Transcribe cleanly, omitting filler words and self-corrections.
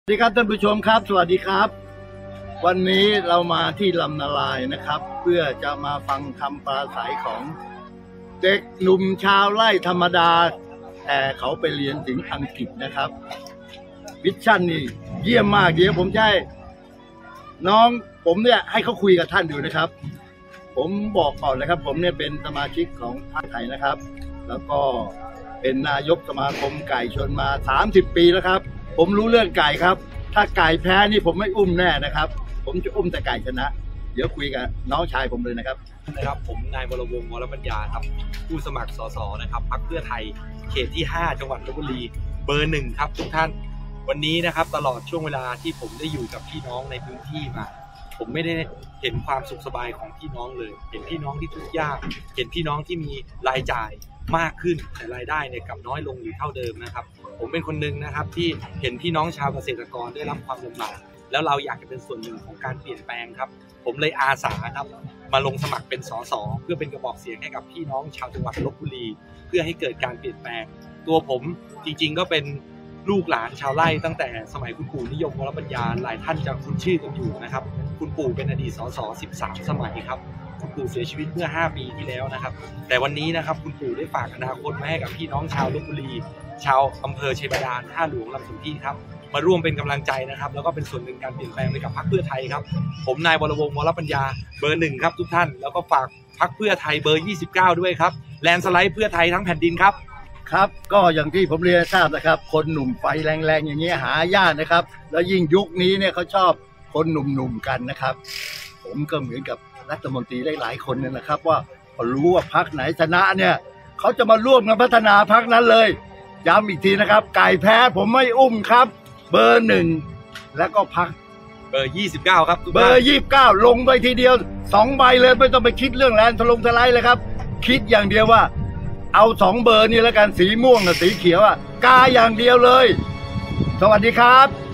สวัสดีครับท่านผู้ชมครับสวัสดีครับวันนี้เรามาที่ลำนาลายนะครับ เพื่อจะมาฟังคำปราศัยของเด็กหนุ่มชาวไร่ธรรมดาแต่เขาไปเรียนถึงอังกฤษนะครับวิชั่นนี่เยี่ยมมากเดี๋ยวผมจะให้น้องผมเนี่ยให้เขาคุยกับท่านดูนะครับผมบอกก่อนนะครับผมเนี่ยเป็นสมาชิกของพรรคไทยนะครับแล้วก็เป็นนายกสมาคมไก่ชนมา30 ปีแล้วครับผมรู้เรื่องไก่ครับถ้าไก่แพ้นี่ผมไม่อุ้มแน่นะครับผมจะอุ้มแต่ไก่ชนะเดี๋ยวคุยกับน้องชายผมเลยนะครับผมนายวรวงศ์ วรปัญญาครับผู้สมัครสสนะครับพรรคเพื่อไทยเขตที่5จังหวัดลพบุรีเบอร์ 1ครับทุกท่านวันนี้นะครับตลอดช่วงเวลาที่ผมได้อยู่กับพี่น้องในพื้นที่มาผมไม่ได้เห็นความสุขสบายของพี่น้องเลยเห็นพี่น้องที่ทุกข์ยากเห็นพี่น้องที่มีรายจ่ายมากขึ้นแต่รายได้เนี่ยกลับน้อยลงหรือเท่าเดิมนะครับผมเป็นคนหนึ่งนะครับที่เห็นพี่น้องชาวเกษตรกรได้รับความลำบากแล้วเราอยากจะเป็นส่วนหนึ่งของการเปลี่ยนแปลงครับผมเลยอาสาครับมาลงสมัครเป็นสสเพื่อเป็นกระบอกเสียงให้กับพี่น้องชาวจังหวัดลพบุรีเพื่อให้เกิดการเปลี่ยนแปลงตัวผมจริงๆก็เป็นลูกหลานชาวไร่ตั้งแต่สมัยคุณปู่นิยม วรปัญญาหลายท่านจะคุ้นชื่อกันอยู่นะครับคุณปู่เป็นอดีตสส13 สมัยครับคุณปู่เสียชีวิตเมื่อ5 ปีที่แล้วนะครับแต่วันนี้นะครับคุณปู่ได้ฝากอนาคตมาให้กับพี่น้องชาวลพบุรีชาวอำเภอชัยบาดาลท่าหลวงลำสุที่ครับมาร่วมเป็นกำลังใจนะครับแล้วก็เป็นส่วนหนึ่งการเปลี่ยนแปลงไปกับพรรคเพื่อไทยครับผมนายวรวงศ์ วรปัญญาเบอร์ 1ครับทุกท่านแล้วก็ฝากพรรคเพื่อไทยเบอร์ 29ด้วยครับแลนด์สไลด์เพื่อไทยทั้งแผ่นดินครับครับก็อย่างที่ผมเรียนทราบนะครับคนหนุ่มไฟแรงๆอย่างนี้หายากนะครับแล้วยิ่งยุคนี้เนี่ยเขาชอบคนหนุ่มๆกันนะครับผมก็เหมือนกับรัฐมนตรีหลายๆคนเนี่ยนะครับว่าพอรู้ว่าพรรคไหนชนะเนี่ยเขาจะมาร่วมกันพัฒนาพรรคนั้นเลยย้ำอีกทีนะครับไก่แพ้ผมไม่อุ้มครับเบอร์ 1แล้วก็พรรคเบอร์ 29ครับเบอร์ 29ลงไปทีเดียว2 ใบเลยไม่ต้องไปคิดเรื่องแลนทะลงทลายเลยครับคิดอย่างเดียวว่าเอา2 เบอร์นี่แล้วกันสีม่วงกับสีเขียวกาอย่างเดียวเลยสวัสดีครับ